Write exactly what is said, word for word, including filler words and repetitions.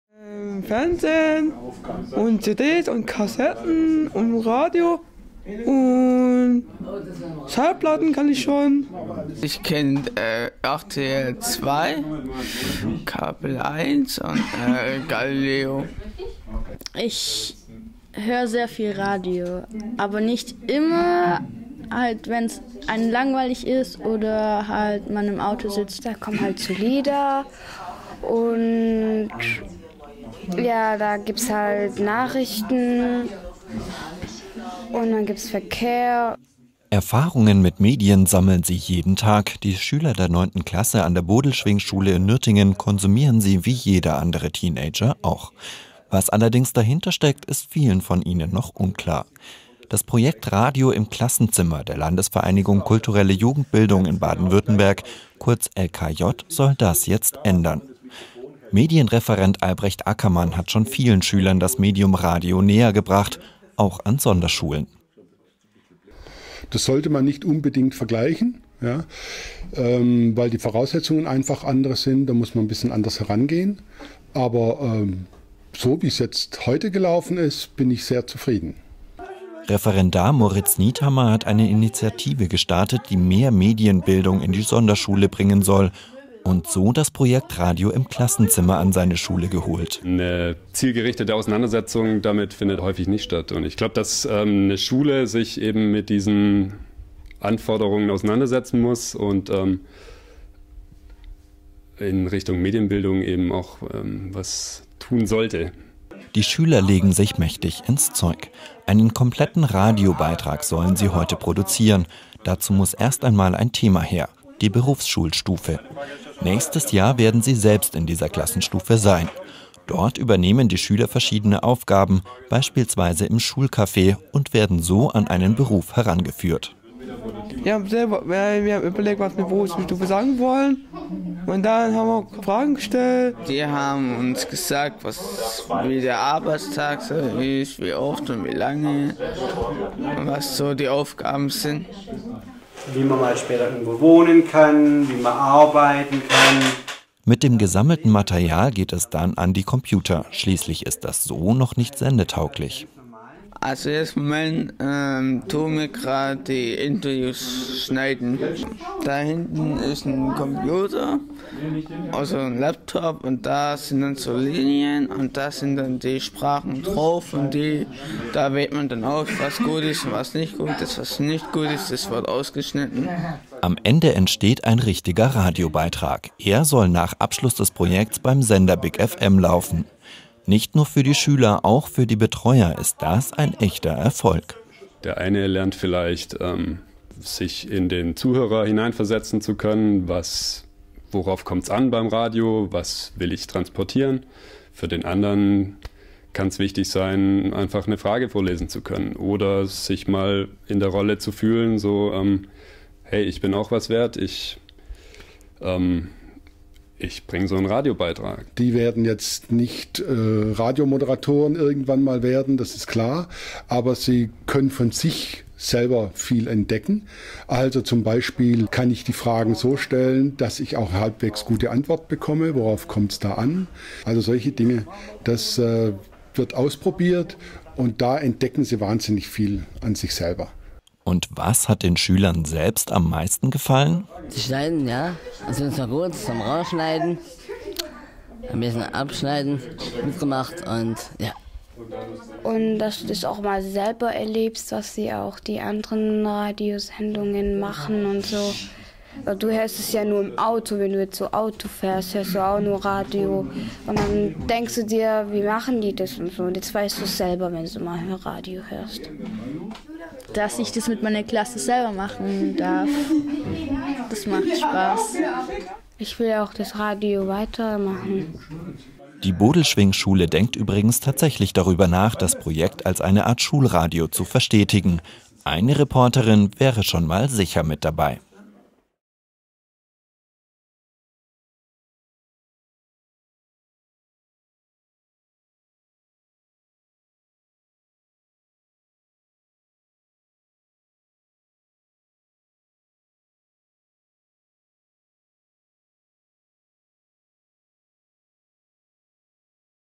Ähm, Fernsehen und C Ds und Kassetten und Radio und Schallplatten kann ich schon. Ich kenne äh, R T L zwei, Kabel eins und äh, Galileo. Ich höre sehr viel Radio, aber nicht immer, halt wenn es einem langweilig ist oder halt man im Auto sitzt, da kommen halt so Lieder und ja, da gibt es halt Nachrichten und dann gibt es Verkehr. Erfahrungen mit Medien sammeln sie jeden Tag. Die Schüler der neunten Klasse an der Bodelschwingschule in Nürtingen konsumieren sie wie jeder andere Teenager auch. Was allerdings dahinter steckt, ist vielen von ihnen noch unklar. Das Projekt Radio im Klassenzimmer der Landesvereinigung Kulturelle Jugendbildung in Baden-Württemberg, kurz L K J, soll das jetzt ändern. Medienreferent Albrecht Ackermann hat schon vielen Schülern das Medium Radio näher gebracht, auch an Sonderschulen. Das sollte man nicht unbedingt vergleichen, ja, ähm, weil die Voraussetzungen einfach andere sind. Da muss man ein bisschen anders herangehen. Aber ähm, so wie es jetzt heute gelaufen ist, bin ich sehr zufrieden. Referendar Moritz Niethammer hat eine Initiative gestartet, die mehr Medienbildung in die Sonderschule bringen soll und so das Projekt Radio im Klassenzimmer an seine Schule geholt. Eine zielgerichtete Auseinandersetzung damit findet häufig nicht statt. Und ich glaube, dass ähm, eine Schule sich eben mit diesen Anforderungen auseinandersetzen muss und ähm, in Richtung Medienbildung eben auch ähm, was tun sollte. Die Schüler legen sich mächtig ins Zeug. Einen kompletten Radiobeitrag sollen sie heute produzieren. Dazu muss erst einmal ein Thema her, die Berufsschulstufe. Nächstes Jahr werden sie selbst in dieser Klassenstufe sein. Dort übernehmen die Schüler verschiedene Aufgaben, beispielsweise im Schulcafé, und werden so an einen Beruf herangeführt. Wir haben selber wir haben überlegt, was wir Berufsstufe sagen wollen. Und dann haben wir Fragen gestellt. Die haben uns gesagt, was, wie der Arbeitstag so ist, wie oft und wie lange, und was so die Aufgaben sind. Wie man mal später irgendwo wohnen kann, wie man arbeiten kann. Mit dem gesammelten Material geht es dann an die Computer. Schließlich ist das so noch nicht sendetauglich. Also jetzt im Moment ähm, tun wir gerade die Interviews schneiden. Da hinten ist ein Computer, also ein Laptop, und da sind dann so Linien und da sind dann die Sprachen drauf und die, da wählt man dann aus, was gut ist und was nicht gut ist, was nicht gut ist, das wird ausgeschnitten. Am Ende entsteht ein richtiger Radiobeitrag. Er soll nach Abschluss des Projekts beim Sender Big F M laufen. Nicht nur für die Schüler, auch für die Betreuer ist das ein echter Erfolg. Der eine lernt vielleicht, ähm, sich in den Zuhörer hineinversetzen zu können, was, worauf kommt es an beim Radio, was will ich transportieren. Für den anderen kann es wichtig sein, einfach eine Frage vorlesen zu können oder sich mal in der Rolle zu fühlen, so, ähm, hey, ich bin auch was wert, ich... Ähm, Ich bringe so einen Radiobeitrag. Die werden jetzt nicht äh, Radiomoderatoren irgendwann mal werden, das ist klar, aber sie können von sich selber viel entdecken. Also zum Beispiel kann ich die Fragen so stellen, dass ich auch halbwegs gute Antwort bekomme, worauf kommt es da an. Also solche Dinge, das äh, wird ausprobiert und da entdecken sie wahnsinnig viel an sich selber. Und was hat den Schülern selbst am meisten gefallen? Das Schneiden, ja. Also das war gut, zum Rausschneiden, ein bisschen abschneiden, mitgemacht und ja. Und dass du das auch mal selber erlebst, was sie auch die anderen Radiosendungen machen und so. Du hörst es ja nur im Auto, wenn du jetzt so Auto fährst, hörst du auch nur Radio. Und dann denkst du dir, wie machen die das und so. Und jetzt weißt du es selber, wenn du mal Radio hörst. Dass ich das mit meiner Klasse selber machen darf, das macht Spaß. Ich will auch das Radio weitermachen. Die Bodelschwingschule denkt übrigens tatsächlich darüber nach, das Projekt als eine Art Schulradio zu verstetigen. Eine Reporterin wäre schon mal sicher mit dabei.